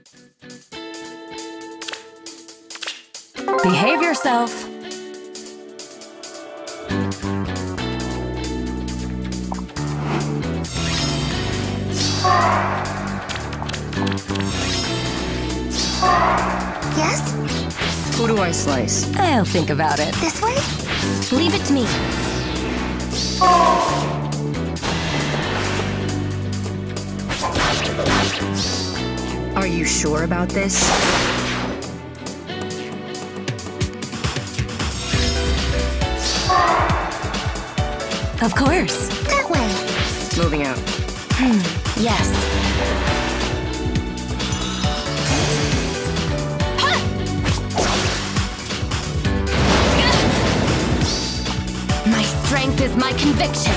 Behave yourself. Yes? Who do I slice? I'll think about it. This way? Leave it to me. Are you sure about this? Of course. That way. Moving out. Yes. My strength is my conviction.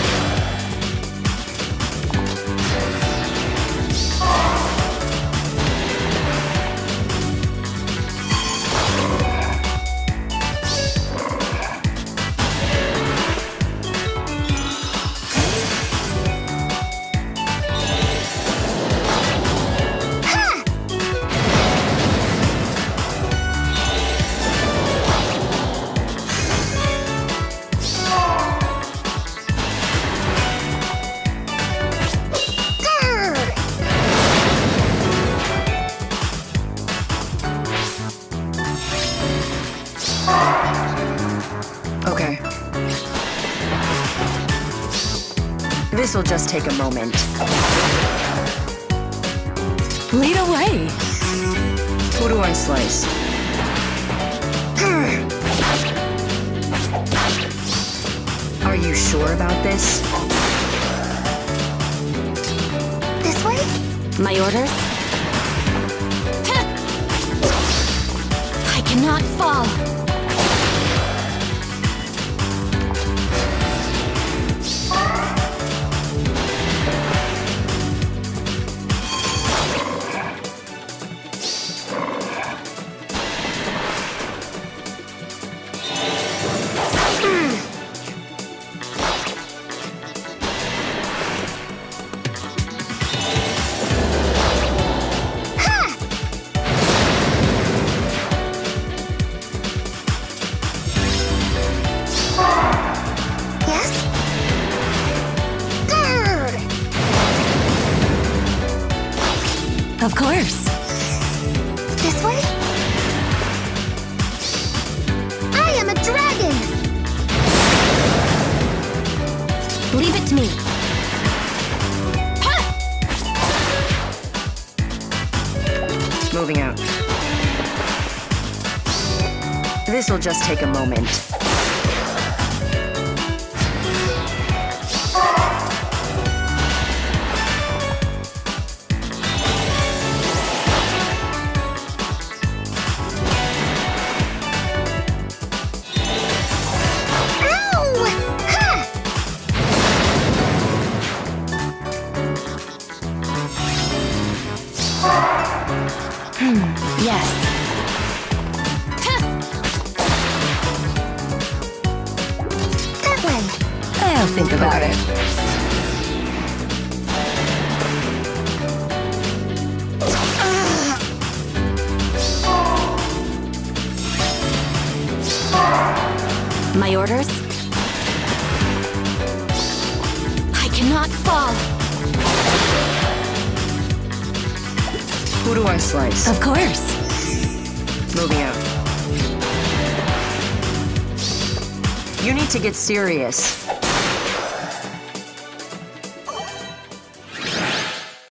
Okay. This'll just take a moment. Lead away. Who do I slice? Are you sure about this? This way? My orders? I cannot fall. Of course. This way? I am a dragon! Leave it to me. Moving out. This'll just take a moment. Yes. That way. I'll think about it. My orders? I cannot fall. Who do I slice? Of course. Moving out. You need to get serious.